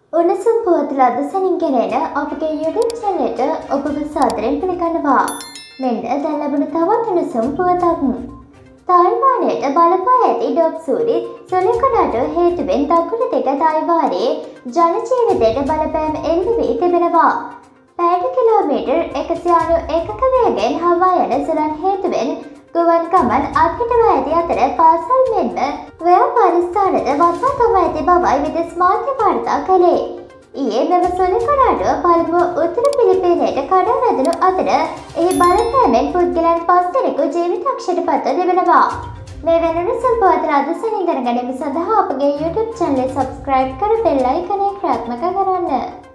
උණුසුම් පුවත ලද සැනින් ගෙනෙන අපගේ YouTube channel එකට ඔබව සාදරයෙන් පිළිගන්නවා. මෙන්න දැන් ලැබුණු තවත් උණුසුම් පුවතක්. තායිවානයට බලපා ඇති ඩොප්සූරි සුළංකඩට හේතුවෙන් දකුණු දෙක තායිවානයේ ජනජීවිතයට බලපෑම එල්ල වී තිබෙනවා. පැයට කිලෝමීටර් 191ක වේගයෙන් හවා යන සුළං හේතුවෙන් ගුවන් ගමන් අත්හිටවා ඇති අතර පාසල් මෙන්ම ව්‍යාපාර ස්ථානද වසා තබා ඇති බවයි විදෙස් මාධ්‍ය වාර්තා කළේ. ඊයේ මෙම සුළංකඩාටුව පළමුව උතුරු පිලිපීනයට කඩා වැදුණු අතර එහි බලපෑමෙන් පුද්ගලයන් 5 දෙනෙකු ජීවිතක්ෂයට පත්ව තිබෙනවා. මේ වෙන උණුසුම් පුවත් රාද සැනින් දැනගැනීම සඳහා අපගේ YouTube channel subscribe කර බෙල් අයිකනය ක්‍රියාත්මක කරන්න.